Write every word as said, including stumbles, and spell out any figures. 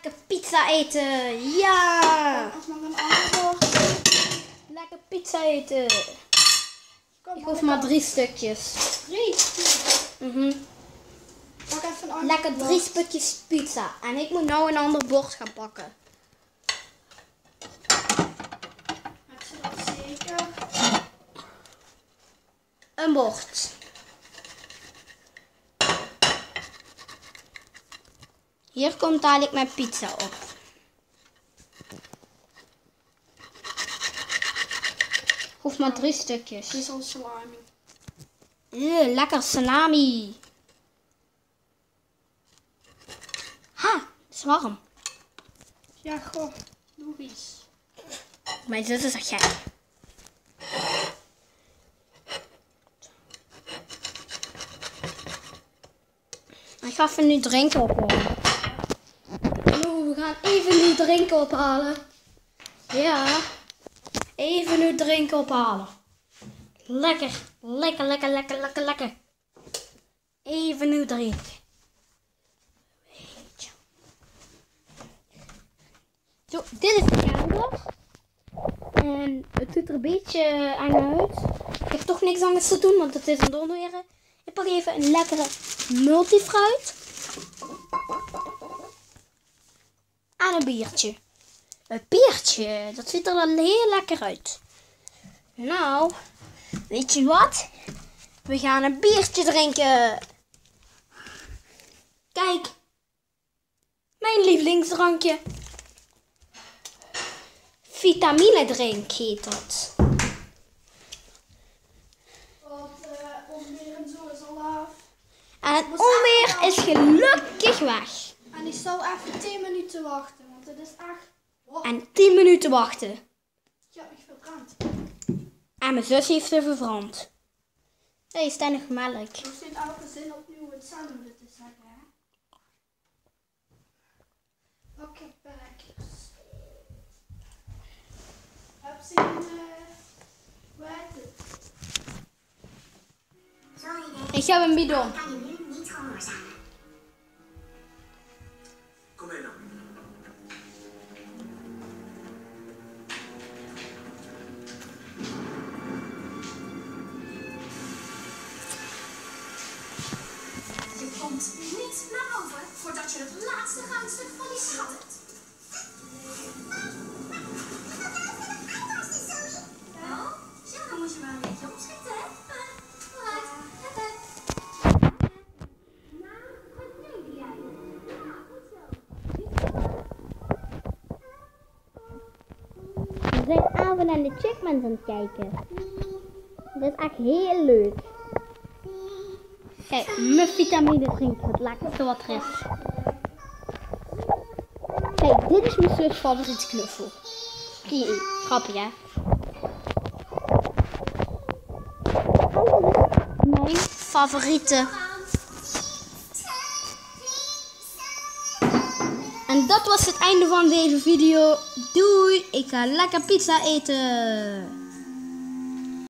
Lekker pizza eten. Ja. Als nog een ander bord. Lekker pizza eten. Kom, Ik hoef maar drie stukjes. Drie. Mhm. Pak even een ander Lekker bord. drie stukjes pizza. En ik moet nou een ander bord gaan pakken. Heb ze dat zeker? Een bord. Hier komt dadelijk mijn pizza op. Hoef maar drie stukjes. Dit is al salami. Eeuw, lekker salami. Ha, het is warm. Ja, goh. Nog iets. Mijn zus is echt gek. Ik ga even nu drinken ophalen. Hallo, we gaan even nu drinken ophalen. Ja, even nu drinken ophalen. Lekker, lekker, lekker, lekker, lekker, lekker. Even nu drinken. Zo, dit is de kelder. En het doet er een beetje aan uit. Ik heb toch niks anders te doen, want het is een donderweer. Ik pak even een lekkere multifruit. En een biertje. Een biertje, dat ziet er wel heel lekker uit. Nou, weet je wat? We gaan een biertje drinken. Kijk. Mijn lievelingsdrankje. Vitaminedrink heet dat. Want uh, onweer en zo is al af. En het onweer is gelukkig weg. En ik zal even tien minuten wachten, want het is echt... Wow. En tien minuten wachten. Ja, ik verbrand. En mijn zus heeft er verbrand. Hé, hey, is daar nog melk? Er zit elke zin opnieuw hetzelfde te zeggen, hè? Oké, bekjes. Heb ze een... Uh, hoe heet het? Ik heb een bidon. Kan je nu niet gehoorzamen? Kom mee dan. Je komt niet naar boven voordat je het laatste gouden van die schat hebt. Oh, ja, dan moet je maar een beetje opschieten, hè? Vooruit. Nou, wat denk jij? Ja, goed zo. We zijn avond aan de Chickmans aan het kijken. Dat is echt heel leuk. Kijk, mijn vitamine drinken, het lekkerste wat er is. Kijk, dit is mijn zus favoriete knuffel. Die, grappig hè? Mijn favoriete. En dat was het einde van deze video. Doei, ik ga lekker pizza eten.